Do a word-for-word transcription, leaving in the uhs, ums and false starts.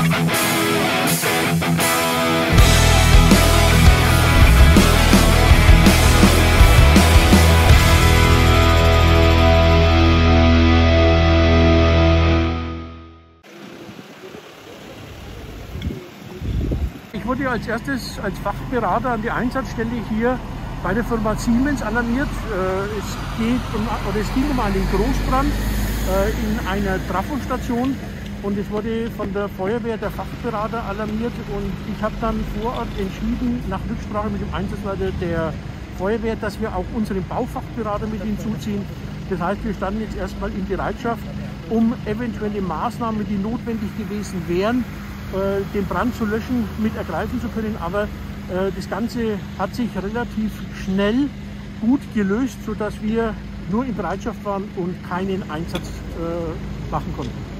Ich wurde als erstes als Fachberater an die Einsatzstelle hier bei der Firma Siemens alarmiert. Es geht um, oder es ging um einen Großbrand in einer Trafostation und es wurde von der Feuerwehr der Fachberater alarmiert und ich habe dann vor Ort entschieden, nach Rücksprache mit dem Einsatzleiter der Feuerwehr, dass wir auch unseren Baufachberater mit hinzuziehen. Das heißt, wir standen jetzt erstmal in Bereitschaft, um eventuelle Maßnahmen, die notwendig gewesen wären, den Brand zu löschen, mit ergreifen zu können. Aber äh, das Ganze hat sich relativ schnell gut gelöst, sodass wir nur in Bereitschaft waren und keinen Einsatz äh, machen konnten.